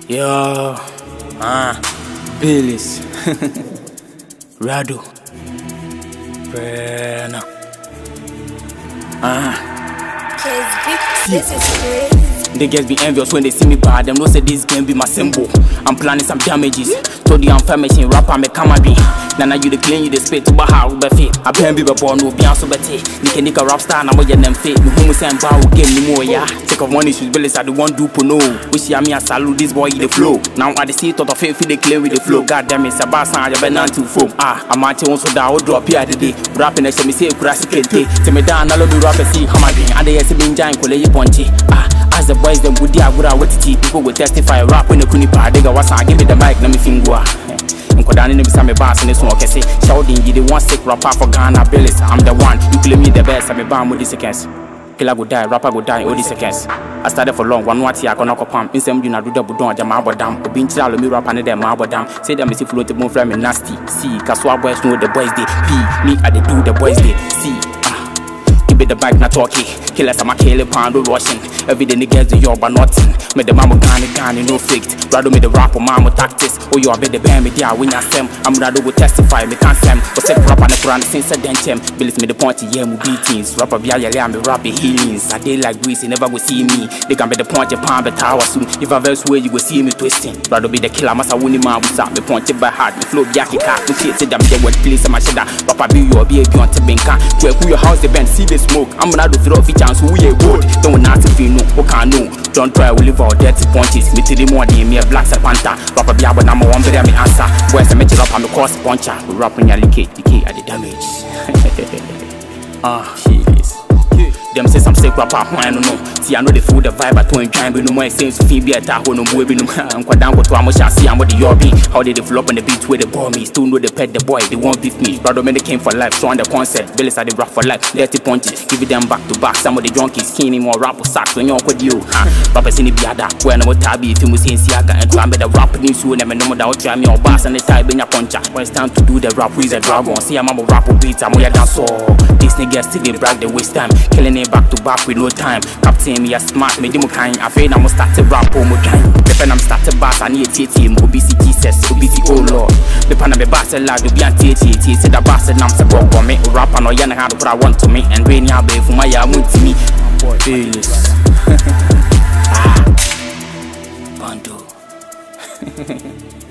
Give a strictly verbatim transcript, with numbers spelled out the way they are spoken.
Yo, ah, BILLIZ, Rado, Brena, ah. This is crazy. They get be envious when they see me bad. Them know say this game be my symbol. I'm planning some damages. Told the unfair machine rapper me come be. Nana you the clean you the spit to baha ube fit. I been be born no be so bete. Nika nika rap star na mo ye nem fit. Me who me say bow game ni more ya. Take of one issues BILLIZ I the one do no. Wish ya me a salute this boy the flow. Now I the see thought of it feel they clean with the flow. God damn it, Sabasa ya benan to foam. Ah, I'm at you so da wo drop here today. Rapping me say kurasi kente. Tell me down I love the rapper see how my being. And they see me giant kole ponchi. Ah. As the boys them would dia gura what it people will testify rap when the kunipa they go wasa give me the mic na me fingwa nkodani ne bisa me bass ne so okese shouting you the one sick rapper for Ghana BILLIZ I'm the one you claim me the best I me bam with the seconds killer go die rapper go die all the seconds I started for long one what ya gonna ko pam insem you na do double don jama bodam obi nchira lo mi rapper ne dem ma bodam say them see float mo frame nasty see kaswa boys know the boys they p me I they do the boys they see give me the bike na talkie killers I'm a kill pound rushing every day niggas do your but nothing me the mama gani gani no faked Rado me the rapper mama tactics oh you a bet the band me there when I sem I'm Rado go testify me can't sem but say rapper na Quran since I dent him BILLIZ me the point yeah mu beatings rapper bia yale am rap healings I dey like breeze you never go see me they can be the point palm the tower soon if I verse way you go see me twisting Rado be the killer massa winning man with me point by heart me flow biaki car me see say them the word place my shada rapper be you be you on to benka where who your house the band see the smoke I'm gonna do throw feature chance who you good don't not to feel no okay no don't try we live our dirty punches me to the more the me black panther rapper be about number one better me answer boys I make it up I'm a cross puncher we rapping ya leak it leak at the damage ah jeez them say some sick rapper I don't know see I know the food the vibe I told him no more sense to be at home no boy be no I'm quite down go to Amusha see I'm with the yobi how they develop on the beat where they bore me still know the pet the boy they won't beat me brother man they came for life showing the concept BILLIZ I they rap for life dirty punches give them back to back some of the junkies skinny more rap sacks when you're with you rappers in the biada when I'm tabi if you must see siaga and try me the rap news so never know that try me or bass and the type in your puncher when it's time to do the rap with a dragon see I'm a rap beat I'm a dance so these niggas still they brag they waste time killing it back to back with no time captain me a smart me demo kind I feel I'm start to rap on my time the I'm start to bass I need T T M obisi Jesus obisi oh lord the pan me bass la do be anti T T say the bass and I'm so go me rap and I know how to put I want to me and rain ya be for my ya want to me boy BILLIZ ah bando